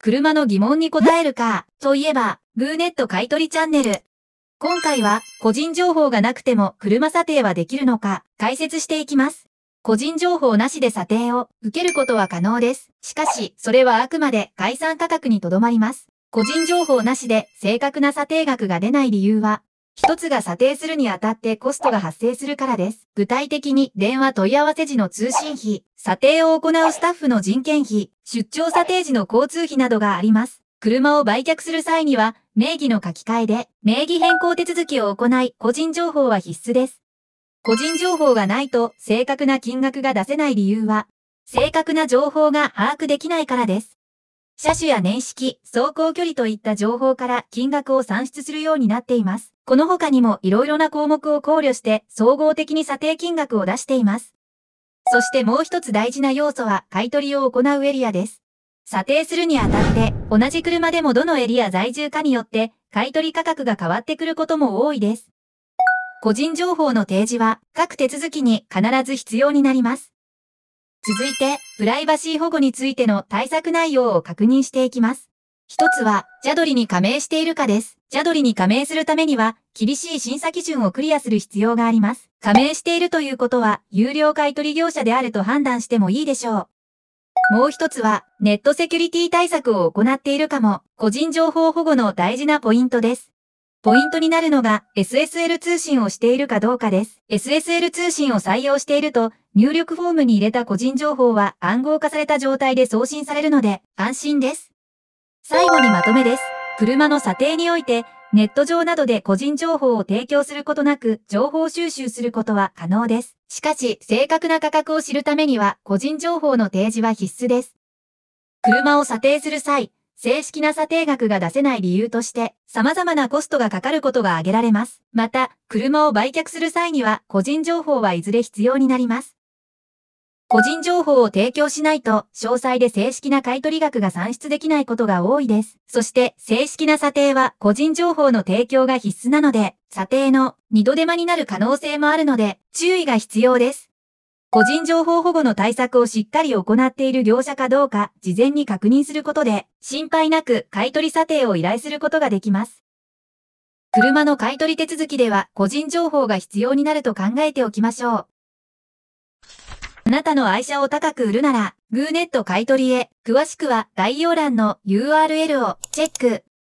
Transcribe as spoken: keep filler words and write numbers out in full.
車の疑問に答えるか、といえば、グーネット買取チャンネル。今回は、個人情報がなくても車査定はできるのか、解説していきます。個人情報なしで査定を受けることは可能です。しかし、それはあくまで概算価格にとどまります。個人情報なしで正確な査定額が出ない理由は、一つが査定するにあたってコストが発生するからです。具体的に電話問い合わせ時の通信費、査定を行うスタッフの人件費、出張査定時の交通費などがあります。車を売却する際には、名義の書き換えで名義変更手続きを行い、個人情報は必須です。個人情報がないと正確な金額が出せない理由は、正確な情報が把握できないからです。車種や年式、走行距離といった情報から金額を算出するようになっています。この他にもいろいろな項目を考慮して総合的に査定金額を出しています。そしてもう一つ大事な要素は買取を行うエリアです。査定するにあたって同じ車でもどのエリア在住かによって買取価格が変わってくることも多いです。個人情報の提示は各手続きに必ず必要になります。続いて、プライバシー保護についての対策内容を確認していきます。一つは、ジャドリに加盟しているかです。ジャドリに加盟するためには、厳しい審査基準をクリアする必要があります。加盟しているということは、有料買取業者であると判断してもいいでしょう。もう一つは、ネットセキュリティ対策を行っているかも、個人情報保護の大事なポイントです。ポイントになるのが エスエスエル 通信をしているかどうかです。エスエスエル 通信を採用していると、入力フォームに入れた個人情報は暗号化された状態で送信されるので安心です。最後にまとめです。車の査定において、ネット上などで個人情報を提供することなく情報収集することは可能です。しかし、正確な価格を知るためには個人情報の提示は必須です。車を査定する際、正式な査定額が出せない理由として、様々なコストがかかることが挙げられます。また、車を売却する際には、個人情報はいずれ必要になります。個人情報を提供しないと、詳細で正式な買取額が算出できないことが多いです。そして、正式な査定は、個人情報の提供が必須なので、査定の二度手間になる可能性もあるので、注意が必要です。個人情報保護の対策をしっかり行っている業者かどうか事前に確認することで心配なく買取査定を依頼することができます。車の買取手続きでは個人情報が必要になると考えておきましょう。あなたの愛車を高く売るならグーネット買取へ。詳しくは概要欄の ユーアールエル をチェック。